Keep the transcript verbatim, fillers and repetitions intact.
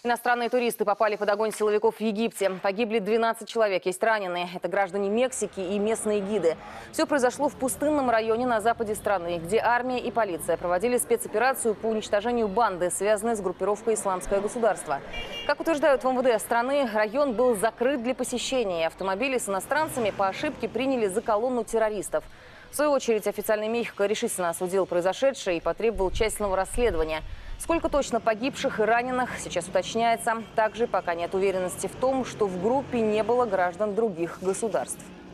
Иностранные туристы попали под огонь силовиков в Египте. Погибли двенадцать человек, есть раненые. Это граждане Мексики и местные гиды. Все произошло в пустынном районе на западе страны, где армия и полиция проводили спецоперацию по уничтожению банды, связанной с группировкой «Исламское государство». Как утверждают в эм вэ дэ страны, район был закрыт для посещения. Автомобили с иностранцами по ошибке приняли за колонну террористов. В свою очередь, официальный Мехико решительно осудил произошедшее и потребовал тщательного расследования. Сколько точно погибших и раненых, сейчас уточняется. Также пока нет уверенности в том, что в группе не было граждан других государств.